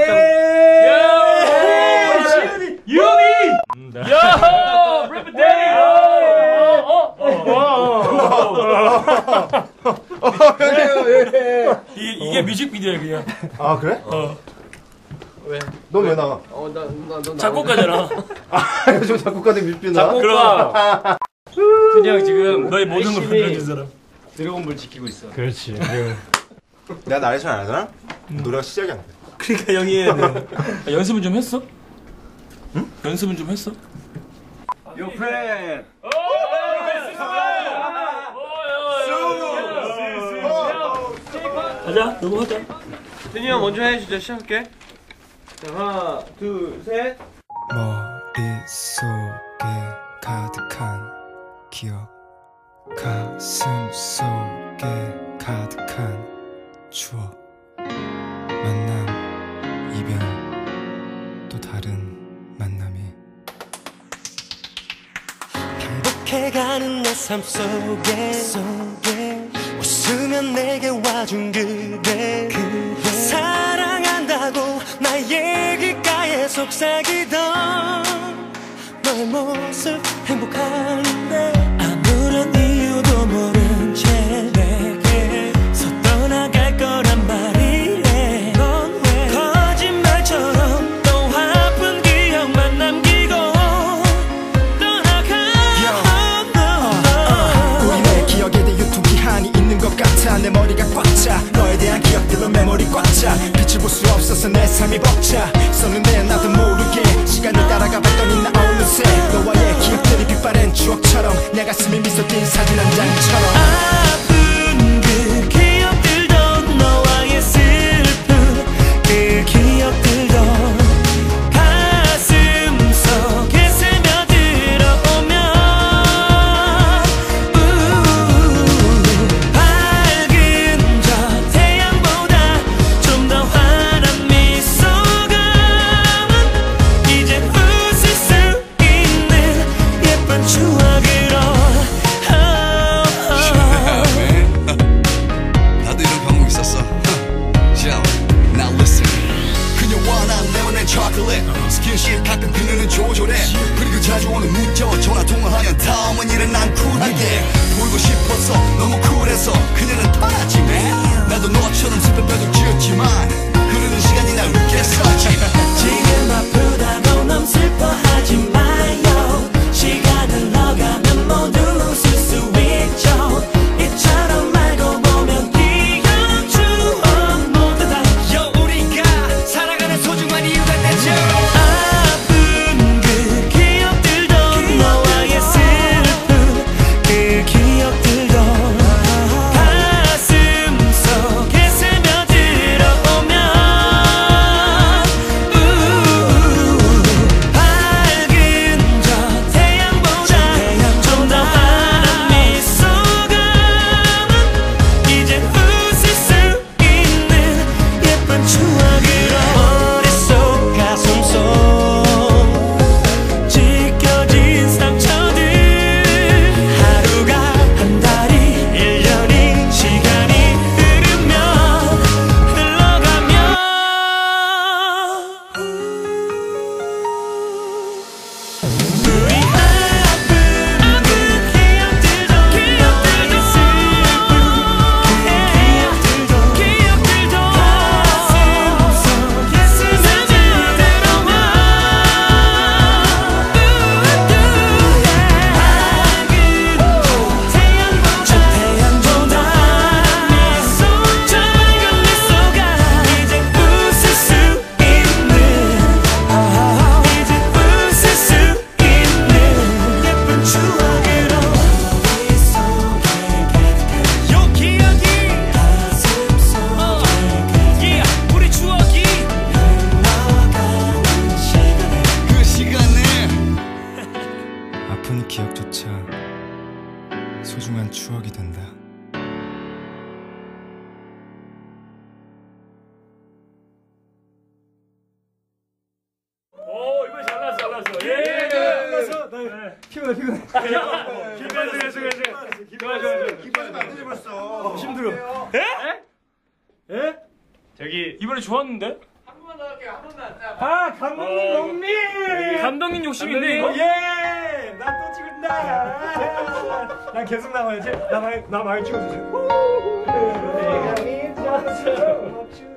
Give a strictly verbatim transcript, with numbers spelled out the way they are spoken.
야! 유미! 야! 래퍼데이! 이게 이게 뮤직비디오야 그냥. 아 그래? 어. 왜? 넌 왜 나가? 어, 나, 나, 너 작곡가잖아. 아 요즘 작곡가들 뮤직비디오 나와? 작곡가. 준이 형 지금 너의 모든 걸 만들어준 사람. 드래곤볼 지키고 있어. 그렇지. 내가 나레이션 안 하잖아? 노래가 시작이 안 돼. 그러니까 형이 해야 돼. 아, 연습은 좀 했어? 응? 연습은 좀 했어? Your friend. 가자, 녹음하자. 준이 형 먼저 해, 진짜 시작할게. 자, 하나, 둘, 셋. 머릿속에 가득한 기억, 가슴 속에 가득한 추억, 만남, 이별, 또 다른 만남이 반복해가는 내 삶 속에, 속에 웃으면 내게 와준 그대, 그대 사랑한다고 나의 귓가에 속삭이던 너의 모습 행복한데 아무런 이유도 모른 채 내게 떠나갈 거란 말이래. 넌 왜 거짓말처럼 또 아픈 기억만 남기고 떠나가. 우리의 기억에 대해 유통기한이 있는 것 같아. 내 머리가 꽉 차. 너에 대한 기억들로 메모리 꽉 차. 빛을 볼 수 없어서 내 삶이 벅차. 썼는데 나도 모르게 시간을 따라가 봤더니 나 어느새 너와의 기억들이 빛바랜 추억처럼 내 가슴에 미소 띈 사진 한 장처럼 아픈 그 기억들도 너와의 슬픈 그 기억들도 가슴 속에 스며들어오면 밝은 저 태양보다 좀 더 환한 미소가 이제 웃을 수 있는 예쁜 추억으로. 나도 이런 방법 있었어. Yo, now listen. 그녀와 난 레몬앤 초콜릿 스킨십 가끔 그녀는 조절해. 그리고 자주 오는 문자와 전화 통화하면 다음은 일은 난 쿨하게 보이고 싶어서 너무 쿨해서 그녀는 떠나지 man. 나도 너처럼 슬픈 벽을 지었지만 흐르는 시간이 날 웃겠었지. 지금 아프다고 너무 슬퍼하지 마요. 시간 흘러가면 모두 웃을 수 있죠. 이처럼 말고 보면 기억 추억 모두 다 요 우리가 살아가는 소중한 이유가 되죠. 아픈 그 기억들도 너와의 슬픈 그 기억들도 가슴 속에 스며들어오면 밝은 저 태양보다 좀 더 환한 미소가 이제 웃을 수 있는 예쁜 추억으로 머릿속 가슴속 지켜진 상처들 하루가 한 달이 일 년이 시간이 흐르면 흘러가면 우리 아픈 그 기억들도 너와의 슬픈 그 기억들도 가슴 속에 스며들어와 밝은 저 태양보다 미소 작은 미소가 이제 웃을 수 있는 이제 웃을 수 있는 예쁜 추억으로 요 기억이 가슴 속에 우리 추억이 흘러가는 시간에 그 시간에 아픈 기억조차 소중한 추억이 된다. 오 이번에 잘났어 잘났어. 예. 잘났어. 피곤해 피곤해. 기분 좋아 좋아 좋아 좋아. 기뻐지면 안 되지 벌써. 힘들어. 에? 에? 저기 이번에 좋았는데? 번만 더 할게요. 한 번만. 자, 아 감독님 영미. 감독님 욕심인데 어, 이거. 예. 나 또 찍은다. 난 계속 나와야지. 나말 나 말 찍어주세요. 내가 믿었어.